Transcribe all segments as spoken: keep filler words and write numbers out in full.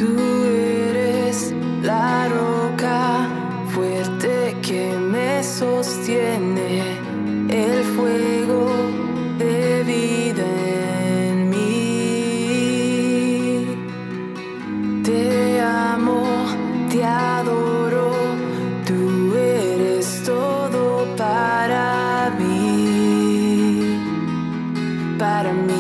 Tú eres la roca fuerte que me sostiene, el fuego de vida en mí. Te amo, te adoro, tú eres todo para mí, para mí.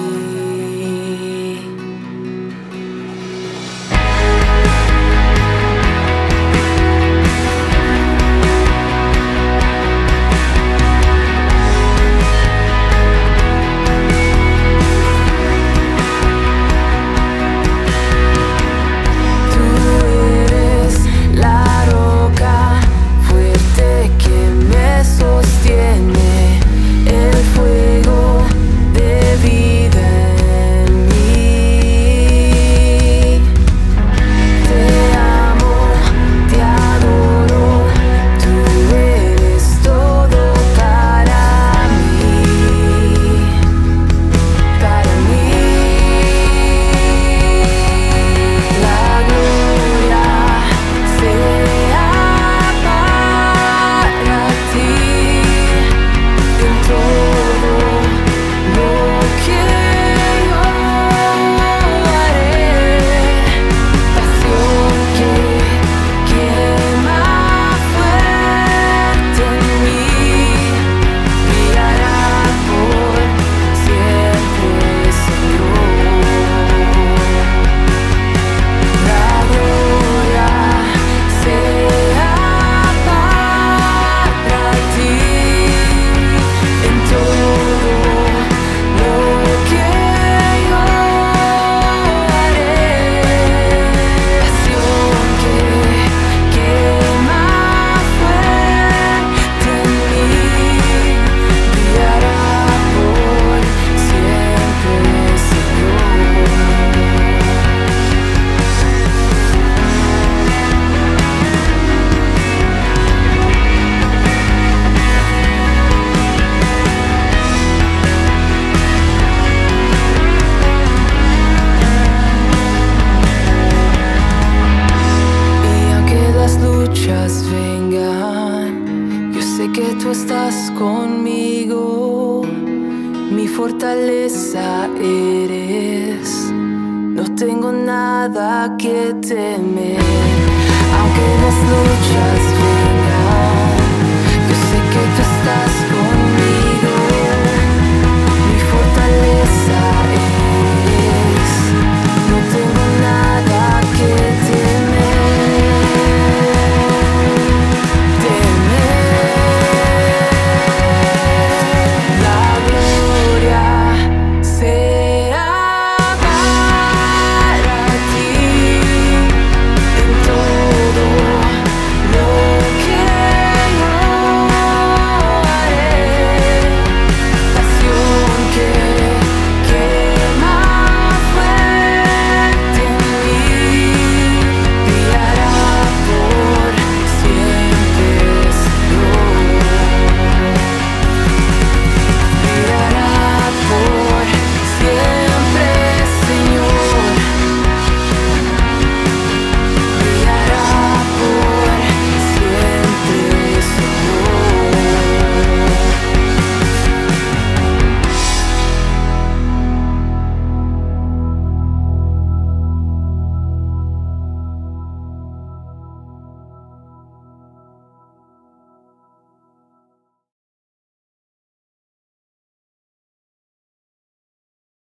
Vengan, yo sé que tú estás conmigo, mi fortaleza eres, no tengo nada que temer. Aunque las luchas vengan, yo sé que tú estás